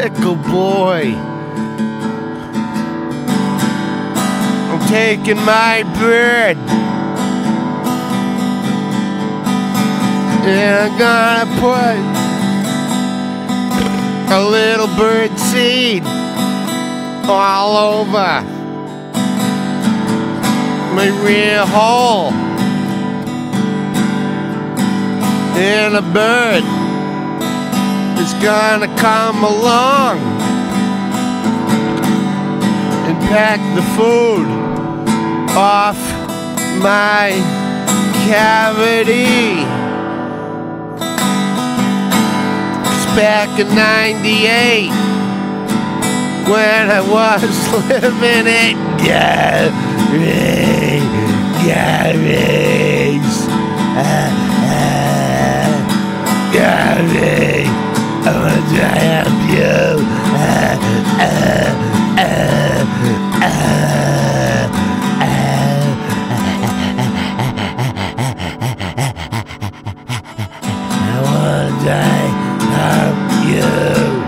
pickle boy. I'm taking my bird and I'm gonna put a little bird seed all over my rear hole. And a bird is gonna come along and pack the food off my cavity. 'Cause back in '98, when I was living at Gary's, Gary, I want to help you. I want to help you.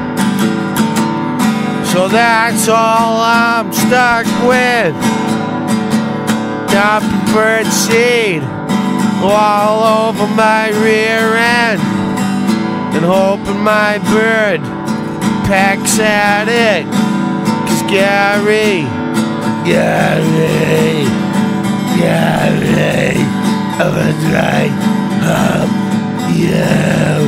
So that's all I'm stuck with. Dropping bird seed all over my rear end and hoping my bird packs at it. 'Cause Gary, I'm gonna try help you.